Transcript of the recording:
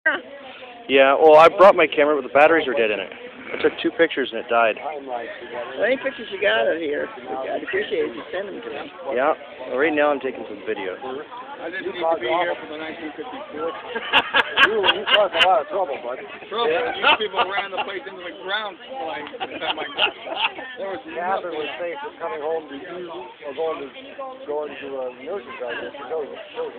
Yeah, well, I brought my camera, but the batteries are dead in it. I took 2 pictures and it died. Well, any pictures you got of here, I'd appreciate it if you send them to me. Yeah, well, right now I'm taking some video. I didn't need to be here for the 1954. You caused a lot of trouble, bud. Trouble. These people ran the place into the ground. Like, oh my God. There was Catherine nothing. was safe from coming home to you or going to nursing home.